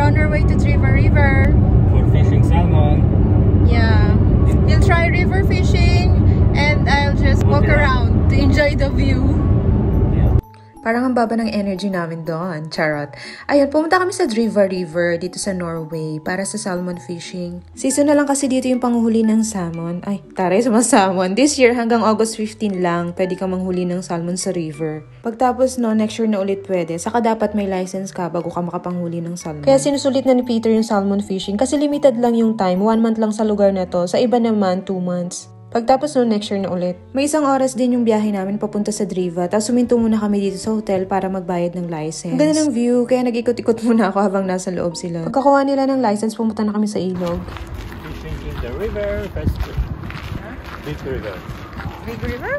on our way to Driva River. For fishing salmon. Yeah. We'll try river fishing and I'll just walk around to enjoy the view. Parang ang baba ng energy namin doon. Charot. Ayun, pumunta kami sa Driva River dito sa Norway para sa salmon fishing. Season na lang kasi dito yung panghuli ng salmon. Ay, taray sa mga salmon. This year hanggang August 15 lang, pwede kang manghuli ng salmon sa river. Pagtapos no, next year na ulit pwede. Saka dapat may license ka bago ka makapanghuli ng salmon. Kaya sinusulit na ni Peter yung salmon fishing kasi limited lang yung time. 1 month lang sa lugar na to. Sa iba naman, 2 months. Pagtapos no, next year na ulit. May 1 oras din yung biyahe namin papunta sa Driva. Tapos suminto muna kami dito sa hotel para magbayad ng license. Ang ganda ng view, kaya nag-ikot-ikot muna ako habang nasa loob sila. Pagkakuha nila ng license, pumunta na kami sa ilog. Fishing in the river, festival. Big river. Big river?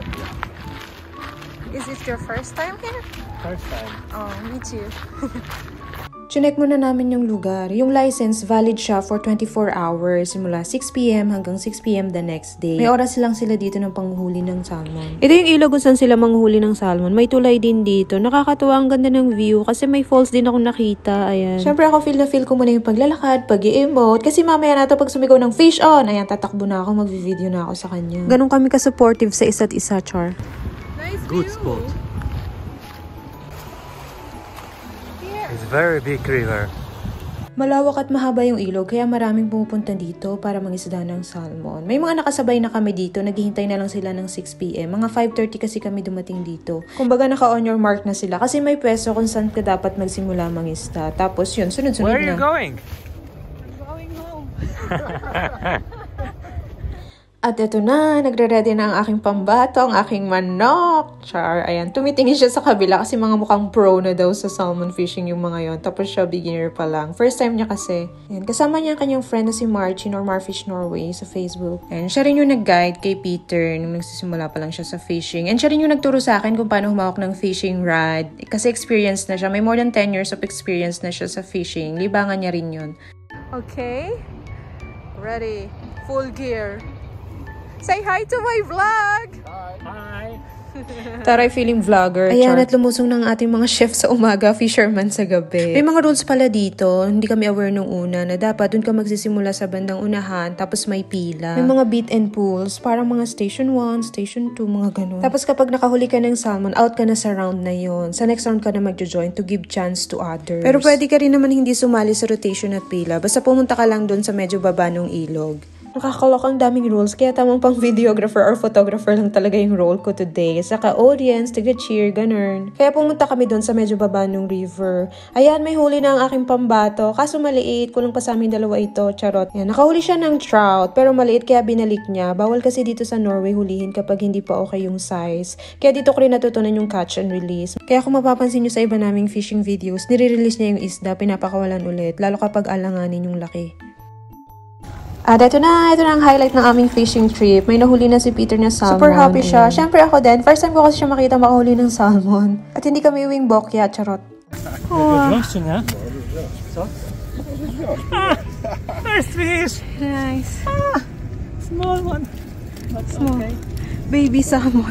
Is this your first time here? First time. Oh, me too. Chinek muna namin yung lugar. Yung license, valid siya for 24 hours, simula 6 p.m. hanggang 6 p.m. the next day. May oras lang sila dito ng panghuli ng salmon. Ito yung ilog kung saan sila manghuli ng salmon. May tulay din dito. Nakakatuwa, ang ganda ng view kasi may falls din ako nakita. Ayan. Siyempre ako feel ko muna yung paglalakad, pag-i-emote. Kasi mamaya na ito pag sumigaw ng fish on, ayan, tatakbo na ako, mag-video na ako sa kanya. Ganun kami ka-supportive sa isa't isa, Char. Nice Good view. spot. It's very big river. Malawak at mahaba yung ilog kaya maraming pumupunta dito para mangisda ng salmon. May mga nakasabay na kami dito, naghihintay na lang sila ng 6 p.m. Mga 5:30 kasi kami dumating dito. Kumbaga naka-on your mark na sila kasi may pwesto kung saan ka dapat magsimula mangisda. Tapos yun, sunod-sunod na. Where are you going? Going home. At eto na, nagre-ready na ang aking pambato, ang aking manok. Char, ayan, tumitingin siya sa kabila kasi mga mukhang pro na daw sa salmon fishing yung mga yon. Tapos siya beginner pa lang. First time niya kasi. Ayan, kasama niya ang kanyang friend na si Marcin or Marfish Norway sa Facebook. And siya rin yung nag-guide kay Peter nung nagsisimula pa lang siya sa fishing. And siya rin yung nagturo sa akin kung paano humawak ng fishing rod. Kasi experienced na siya. May more than 10 years of experience na siya sa fishing. Libangan niya rin yun. Okay. Ready. Full gear. Say hi to my vlog! Hi! Taray feeling vlogger. Ayan, at lumusong ng ating mga chef sa umaga, fisherman sa gabi. May mga rules pala dito, hindi kami aware nung una na dapat dun ka magsisimula sa bandang unahan, tapos may pila. May mga beat and pools, parang mga station 1, station 2, mga ganun. Tapos kapag nakahuli ka ng salmon, out ka na sa round na yon. Sa next round ka na magjo-join to give chance to others. Pero pwede ka rin naman hindi sumali sa rotation at pila, basta pumunta ka lang dun sa medyo baba ng ilog. Nakakalokang daming rules, kaya tamang pang videographer or photographer lang talaga yung role ko today. Saka audience, taga-cheer, ganun. Kaya pumunta kami doon sa medyo baba ng river. Ayan, may huli na ang aking pambato. Kaso maliit, kulang pa sa aming dalawa ito, charot. Ayan, nakahuli siya ng trout, pero maliit kaya binalik niya. Bawal kasi dito sa Norway hulihin kapag hindi pa okay yung size. Kaya dito ko rin natutunan yung catch and release. Kaya kung mapapansin nyo sa iba naming fishing videos, nire-release niya yung isda, pinapakawalan ulit, lalo kapag alanganin yung laki. At ito na ang highlight ng aming fishing trip. May nahuli na si Peter na salmon. Super happy siya. Siyempre ako din. First time ko kasi siya makita makahuli ng salmon. At hindi kami uwing bokya, charot. Good washing, huh? So? Nice fish! Nice. Small one. But Small. Okay. Baby salmon.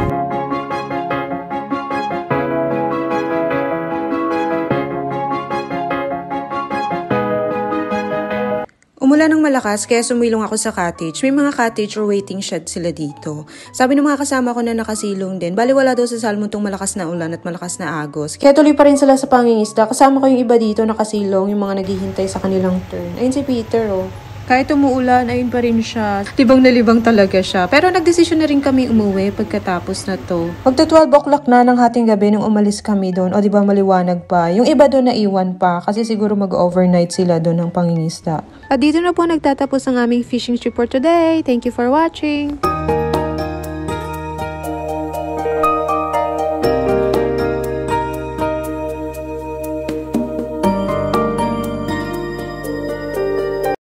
Umulan ng malakas kaya sumilong ako sa cottage. May mga cottage or waiting shed sila dito. Sabi ng mga kasama ko na nakasilong din, baliwala daw sa salmon tong malakas na ulan at malakas na agos. Kaya tuloy pa rin sila sa pangingisda. Kasama ko yung iba dito nakasilong, yung mga naghihintay sa kanilang turn. Ayun si Peter, oh. Kahit umuulan, ayun pa rin siya. Libang na libang talaga siya. Pero nagdesisyon na rin kami umuwi pagkatapos na to. Magto 12 o'clock na ng hating gabi nung umalis kami doon. O diba maliwanag pa. Yung iba doon naiwan pa kasi siguro mag-overnight sila doon ng pangingisda. At dito na po nagtatapos ang aming fishing trip for today. Thank you for watching!